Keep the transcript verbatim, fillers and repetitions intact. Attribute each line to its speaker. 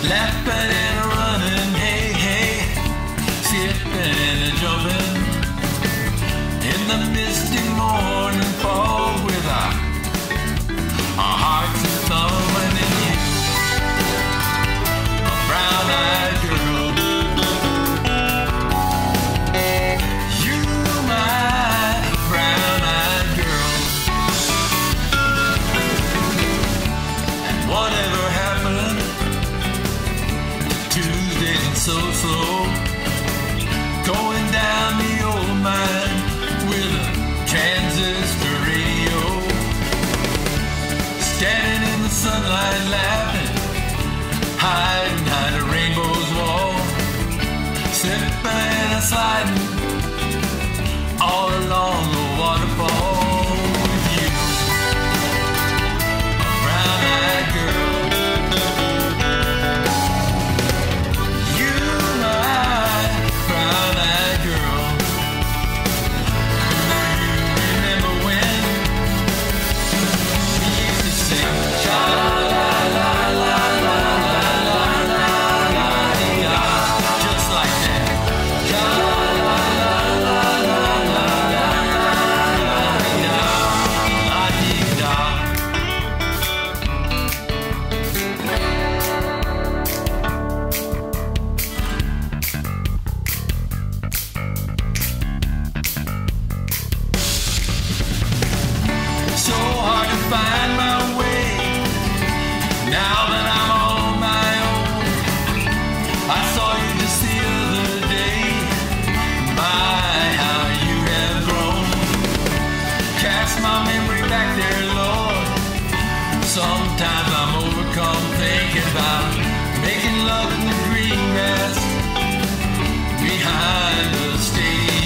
Speaker 1: laughing and running, hey, hey, skipping and jumping in the misty morning fog with our, our hearts thumping in you, a brown-eyed girl. You, my brown-eyed girl. And whatever happened to Tuesdays and so slow, going down the old mine with a transistor radio, standing in the sunlight laughing, hiding behind a rainbow's wall, slipping and sliding all along the waterfall with you, a brown-eyed girl. You, my brown-eyed girl. Do you remember when we used to sing sha-la-la-la-la-la-la-la-la-la-la, just like that? Sha-la-la-la-la-la-la-la-la-la-la-la-la-la. So hard to find my way now that I'm on my own. I saw you just the other day. My, how you have grown. Cast my memory back there, Lord. Sometimes I'm overcome thinking about making love in the green grass behind the stadium.